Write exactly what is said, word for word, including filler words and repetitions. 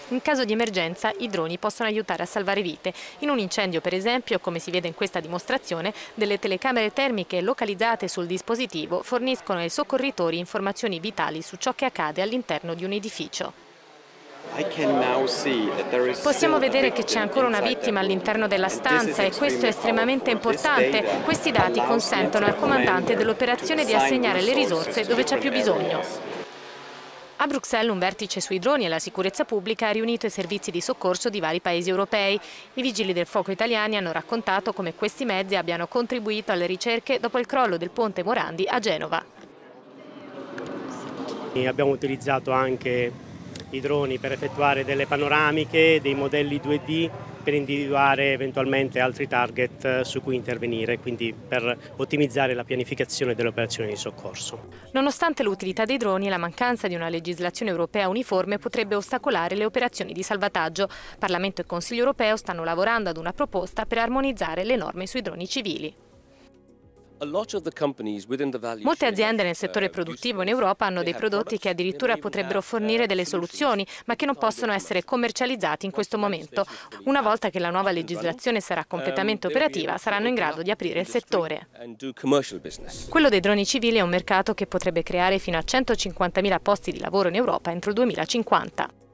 In caso di emergenza, i droni possono aiutare a salvare vite. In un incendio, per esempio, come si vede in questa dimostrazione, delle telecamere termiche localizzate sul dispositivo forniscono ai soccorritori informazioni vitali su ciò che accade all'interno di un edificio. Possiamo vedere che c'è ancora una vittima all'interno della stanza e questo è estremamente importante. Questi dati consentono al comandante dell'operazione di assegnare le risorse dove c'è più bisogno. A Bruxelles un vertice sui droni e la sicurezza pubblica ha riunito i servizi di soccorso di vari paesi europei. I vigili del fuoco italiani hanno raccontato come questi mezzi abbiano contribuito alle ricerche dopo il crollo del ponte Morandi a Genova. Abbiamo utilizzato anche i droni per effettuare delle panoramiche, dei modelli due D per individuare eventualmente altri target su cui intervenire, quindi per ottimizzare la pianificazione delle operazioni di soccorso. Nonostante l'utilità dei droni, la mancanza di una legislazione europea uniforme potrebbe ostacolare le operazioni di salvataggio. Parlamento e Consiglio europeo stanno lavorando ad una proposta per armonizzare le norme sui droni civili. Molte aziende nel settore produttivo in Europa hanno dei prodotti che addirittura potrebbero fornire delle soluzioni, ma che non possono essere commercializzati in questo momento. Una volta che la nuova legislazione sarà completamente operativa, saranno in grado di aprire il settore. Quello dei droni civili è un mercato che potrebbe creare fino a centocinquantamila posti di lavoro in Europa entro il duemilacinquanta.